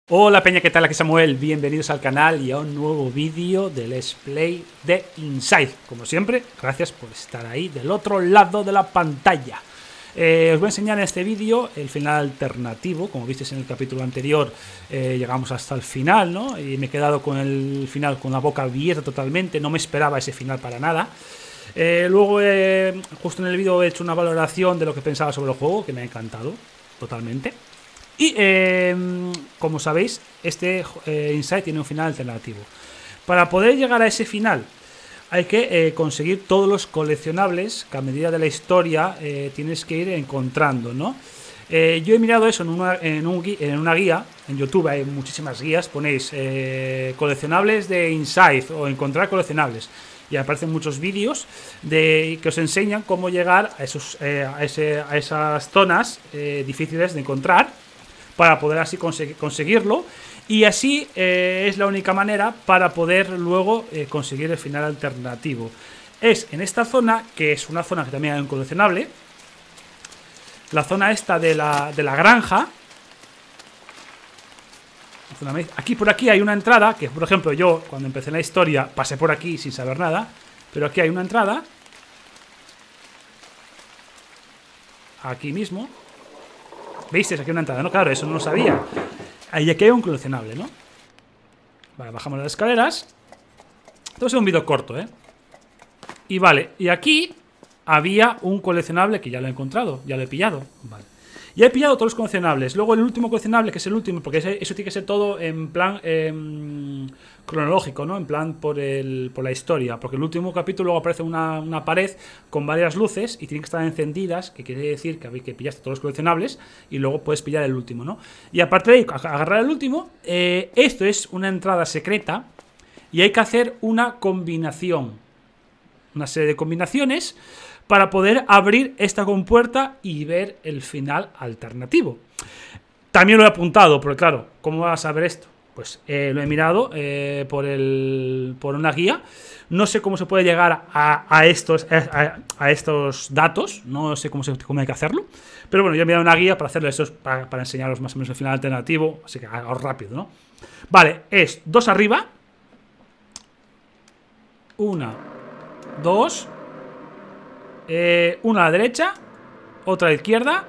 Hola peña, ¿qué tal? Aquí Samuel, bienvenidos al canal y a un nuevo vídeo de Let's Play de Inside. Como siempre, gracias por estar ahí del otro lado de la pantalla. Os voy a enseñar en este vídeo el final alternativo. Como visteis en el capítulo anterior, llegamos hasta el final, ¿no? Y me he quedado con el final con la boca abierta totalmente, no me esperaba ese final para nada. Luego, justo en el vídeo he hecho una valoración de lo que pensaba sobre el juego, que me ha encantado totalmente. Y como sabéis, este Inside tiene un final alternativo. Para poder llegar a ese final hay que conseguir todos los coleccionables que a medida de la historia tienes que ir encontrando, ¿no? Yo he mirado eso en una guía, en YouTube hay muchísimas guías, ponéis coleccionables de Inside o encontrar coleccionables. Y aparecen muchos vídeos que os enseñan cómo llegar a esas zonas difíciles de encontrar, para poder así conseguirlo. Y así es la única manera para poder luego conseguir el final alternativo. Es en esta zona, que es una zona que también hay un coleccionable. La zona esta de la granja. Aquí por aquí hay una entrada, que por ejemplo yo cuando empecé la historia pasé por aquí sin saber nada. Pero aquí hay una entrada. Aquí mismo. ¿Veis? Aquí hay una entrada, ¿no? Claro, eso no lo sabía. Ahí aquí hay un coleccionable, ¿no? Vale, bajamos las escaleras. Esto es un vídeo corto, ¿eh? Y vale, y aquí había un coleccionable que ya lo he encontrado, ya lo he pillado. Vale. Ya he pillado todos los coleccionables. Luego el último coleccionable, que es el último, porque eso tiene que ser todo en plan cronológico, ¿no? En plan por la historia. Porque el último capítulo luego aparece una pared con varias luces y tienen que estar encendidas, que quiere decir que pillaste todos los coleccionables y luego puedes pillar el último, ¿no? Y aparte de agarrar el último, esto es una entrada secreta y hay que hacer una combinación. Una serie de combinaciones para poder abrir esta compuerta y ver el final alternativo. También lo he apuntado, porque claro, ¿cómo vas a saber esto? Pues lo he mirado por una guía. No sé cómo se puede llegar a estos datos. No sé cómo hay que hacerlo. Pero bueno, yo he mirado una guía para hacerlo eso, para enseñaros más o menos el final alternativo. Así que hago rápido, ¿no? Vale, es 2 arriba. 1, 2. Una a la derecha, otra a la izquierda,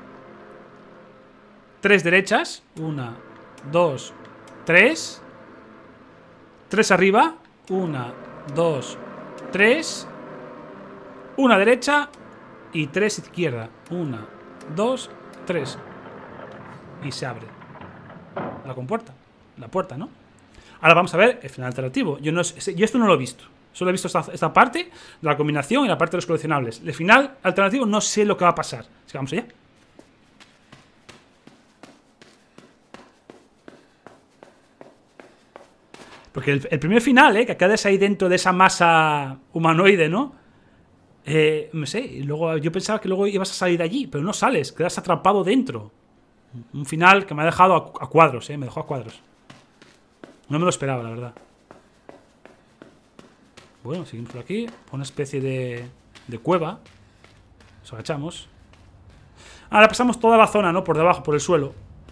3 derechas, 1, 2, 3, 3 arriba, 1, 2, 3, una derecha y 3 izquierda, 1, 2, 3, y se abre la compuerta, la puerta, ¿no? Ahora vamos a ver el final alternativo. Yo esto no lo he visto. Solo he visto esta parte de la combinación y la parte de los coleccionables. El final alternativo no sé lo que va a pasar. Así que vamos allá. Porque el primer final, que quedas ahí dentro de esa masa humanoide, ¿no? No sé, y luego yo pensaba que luego ibas a salir de allí, pero no sales, quedas atrapado dentro. Un final que me ha dejado a cuadros, me dejó a cuadros. No me lo esperaba, la verdad. Bueno, seguimos por aquí. Una especie de cueva. Nos agachamos. Ahora pasamos toda la zona, ¿no? Por debajo, por el suelo.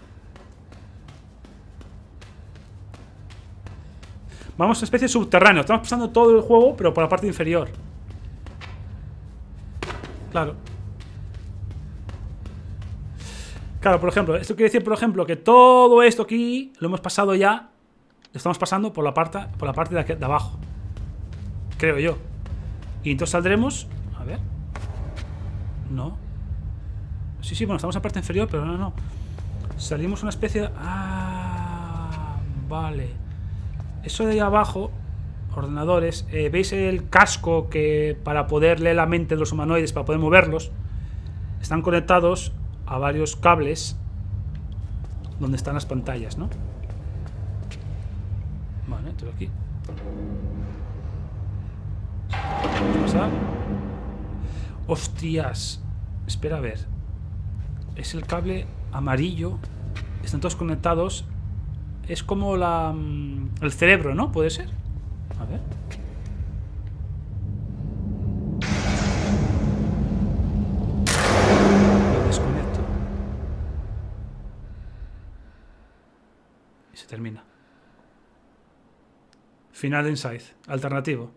Vamos a una especie de subterráneo. Estamos pasando todo el juego, pero por la parte inferior. Claro. Claro, por ejemplo, esto quiere decir, por ejemplo, que todo esto aquí lo hemos pasado ya. Lo estamos pasando por la parte de abajo. Creo yo. Y entonces saldremos. A ver. No. Sí, bueno, estamos en la parte inferior, pero no. Salimos una especie de... Ah, vale. Eso de ahí abajo, ordenadores. ¿Veis el casco que para poder leer la mente de los humanoides, para poder moverlos? Están conectados a varios cables donde están las pantallas, ¿no? Vale, todo aquí. Hostias. Espera a ver. Es el cable amarillo. Están todos conectados. Es como el cerebro, ¿no? ¿Puede ser? A ver. Lo desconecto. Y se termina. Final de Inside. Alternativo.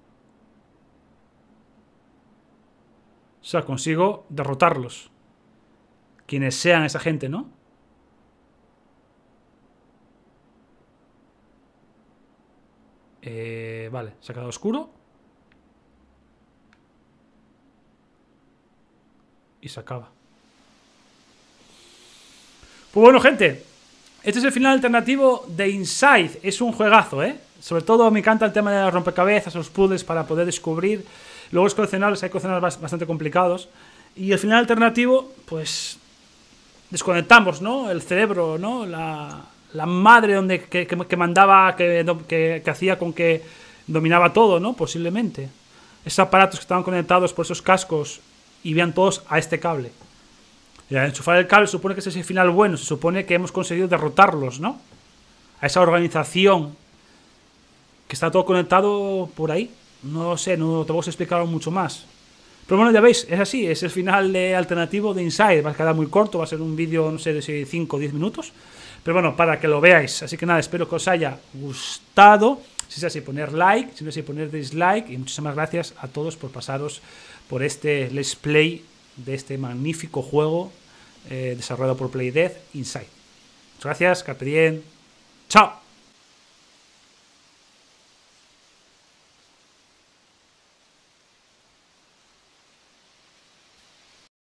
O sea, consigo derrotarlos. Quienes sean esa gente, ¿no? Vale, se ha quedado oscuro. Y se acaba. Pues bueno, gente, este es el final alternativo de Inside. Es un juegazo, ¿eh? Sobre todo me encanta el tema de los rompecabezas, los puzzles para poder descubrir. Luego los coleccionables, hay coleccionables bastante complicados. Y el final alternativo, pues desconectamos, ¿no? El cerebro, ¿no? La madre donde que mandaba, que hacía con que dominaba todo, ¿no? Posiblemente. Esos aparatos que estaban conectados por esos cascos y vean todos a este cable. Y al enchufar el cable se supone que ese es el final bueno, se supone que hemos conseguido derrotarlos, ¿no? A esa organización que está todo conectado por ahí. No sé, no te voy a explicar mucho más. Pero bueno, ya veis, es así, es el final alternativo de Inside. Va a quedar muy corto, va a ser un vídeo, no sé, de 5 o 10 minutos. Pero bueno, para que lo veáis. Así que nada, espero que os haya gustado. Si es así, poner like, si no es así, poner dislike. Y muchísimas gracias a todos por pasaros por este let's play de este magnífico juego desarrollado por Playdead, Inside. Muchas gracias, carpe diem. Chao.